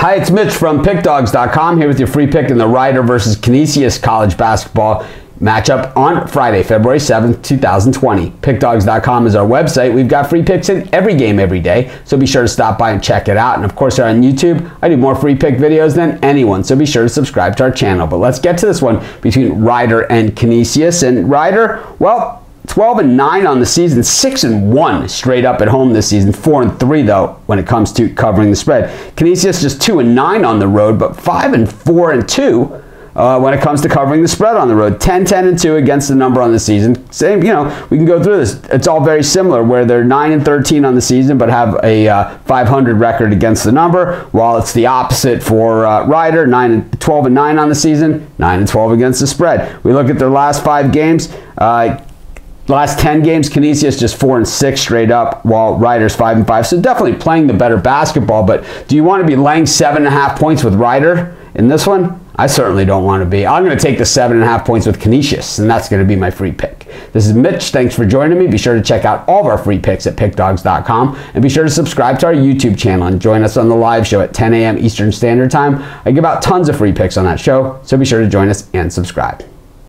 Hi, it's Mitch from PickDawgz.com here with your free pick in the Rider versus Canisius college basketball matchup on Friday, February 7th, 2020. PickDawgz.com is our website. We've got free picks in every game every day, so be sure to stop by and check it out. And of course, on YouTube, I do more free pick videos than anyone, so be sure to subscribe to our channel. But let's get to this one between Rider and Canisius. And Rider, well, 12-9 on the season, 6-1 straight up at home this season, 4-3 though when it comes to covering the spread. Canisius just 2-9 on the road, but 5-4-2 when it comes to covering the spread on the road. 10-2 against the number on the season. Same, you know, we can go through this. It's all very similar where they're 9-13 on the season, but have a 500 record against the number, while it's the opposite for Rider, 12-9 on the season, 9-12 against the spread. We look at their last 5 games. Last 10 games, Canisius just 4-6 straight up, while Rider's 5-5. So definitely playing the better basketball. But do you want to be laying 7.5 points with Rider in this one? I certainly don't want to be. I'm going to take the 7.5 points with Canisius, and that's going to be my free pick. This is Mitch. Thanks for joining me. Be sure to check out all of our free picks at PickDawgz.com, and be sure to subscribe to our YouTube channel and join us on the live show at 10 a.m. Eastern Standard Time. I give out tons of free picks on that show, so be sure to join us and subscribe.